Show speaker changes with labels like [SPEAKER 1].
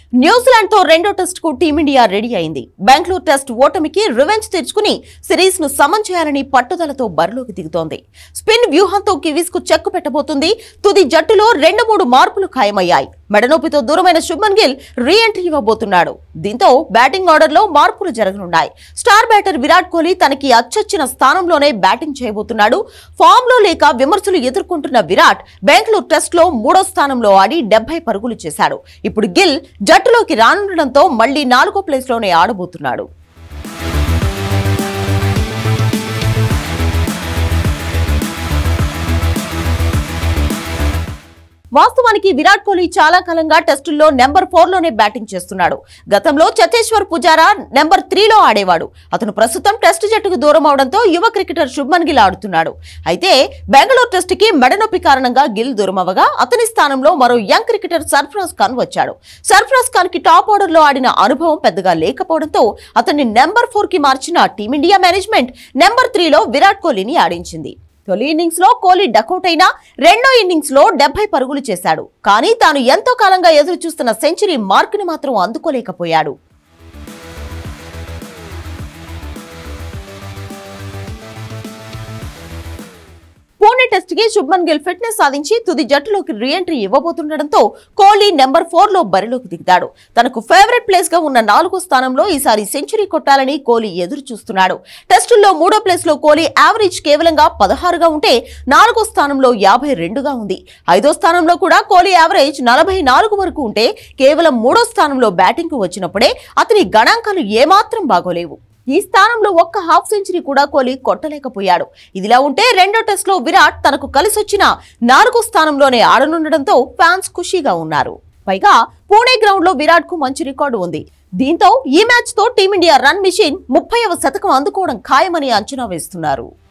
[SPEAKER 1] New Zealand తో రెండో test కు టీమిండియా రెడీ అయింది. బెంగళూరు టెస్ట్ ఓటమికి రివెంజ్ తీర్చుకుని సిరీస్ ను సమన్ చేయాలని పట్టుదలతో బరిలోకి దిగుతోంది. స్పిన్ వ్యూహంతో కివీస్ కు చెక్కు పెట్టబోతుంది. తుది జట్టులో 2-3 మార్పులు ఖాయమయ్యాయి. మెడనొప్పితో దూరమైన శుభ్మన్ గిల్ రీ ఎంట్రీ ఇవ్వబోతున్నాడు. దీంతో బ్యాటింగ్ ఆర్డర్ లో మార్పులు జరగనున్నాయి. స్టార్ బ్యాటర్ విరాట్ కోహ్లీ తనకి అచ్చొచ్చిన స్థానంలోనే బ్యాటింగ్ చేయబోతున్నాడు. ఫామ్ లో లేక విమర్శలు ఎదుర్కొంటున్న విరాట్ బెంగళూరు టెస్ట్ లో 3వ స్థానంలో ఆడి 70 పరుగులు చేశాడు. ఇప్పుడు గిల్ జట్టులోకి రానుండడంతో మళ్లీ 4వ ప్లేస్ లోనే ఆడబోతున్నాడు. వాస్తవానికి విరాట్ కోహ్లీ చాలా కాలంగా టెస్టుల్లో నెంబర్ 4 లోనే బ్యాటింగ్ చేస్తున్నాడు. గతంలో చతేశ్వర్ పుజారా నెంబర్ 3 లో ఆడేవాడు. అతను ప్రస్తుతం టెస్ట్ జట్టుకు దూరం అవడంతో యువ క్రికెటర్ శుభ్మన్ గిల్ ఆడుతున్నాడు. అయితే బెంగళూరు టెస్ట్ కి మెడనొప్పి కారణంగా గిల్ దూరమవగా అతని స్థానంలో మరో యంగ్ క్రికెటర్ సర్ఫరాజ్ ఖాన్ వచ్చాడు. సర్ఫరాజ్ ఖాన్ కి టాప్ ఆర్డర్ లో ఆడిన అనుభవం పెద్దగా లేకపోవడంతో అతన్ని నెంబర్ 4 కి మార్చిన టీమిండియా మేనేజ్మెంట్ నెంబర్ 3 లో విరాట్ కోహ్లీని ఆడించింది. తొలి ఇన్నింగ్స్ లో కోహ్లీ డకౌట్ అయినా రెండో ఇన్నింగ్స్ లో 70 పరుగులు చేశాడు. కానీ తాను ఎంతో కాలంగా ఎదురు చూస్తున్న సెంచరీ మార్కుని మాత్రం అందుకోలేకపోయాడు. పుణె టెస్ట్ కి శుభ్మన్ గిల్ ఫిట్నెస్ సాధించి తుది జట్టులోకి రీ ఎంట్రీ ఇవ్వబోతుండటంతో కోహ్లీ నెంబర్ 4 లో బరిలోకి దిగుతాడు. తనకు ఫేవరెట్ ప్లేస్ గా ఉన్న 4వ స్థానంలో ఈసారి సెంచరీ కొట్టాలని కోహ్లీ ఎదురు చూస్తున్నాడు. టెస్టుల్లో 3వ ప్లేస్ లో కోహ్లీ యావరేజ్ కేవలంగా 16గా ఉంటే 4వ స్థానంలో 52గా ఉంది. 5వ స్థానంలో కూడా కోహ్లీ యావరేజ్ 44 వరకు ఉంటే కేవలం 3వ స్థానంలో బ్యాటింగ్ కు వచ్చినప్పుడే అతని గణాంకాలు ఏమాత్రం బాగోలేవు. ఈ స్థానంలో ఒక్క హాఫ్ సెంచరీ కూడా కోహ్లీ కొట్టలేకపోయాడు. ఇదిలా ఉంటే రెండో టెస్ట్ లో విరాట్ తనకు కలిసొచ్చిన 4వ స్థానంలోనే ఆడనుండడంతో ఫ్యాన్స్ ఖుషీగా ఉన్నారు. పైగా పుణె గ్రౌండ్ లో విరాట్ కు మంచి రికార్డు ఉంది. దీంతో ఈ మ్యాచ్ తో టీమిండియా రన్ మిషన్ 30వ శతకం అందుకోవడం ఖాయమని అంచనా వేస్తున్నారు.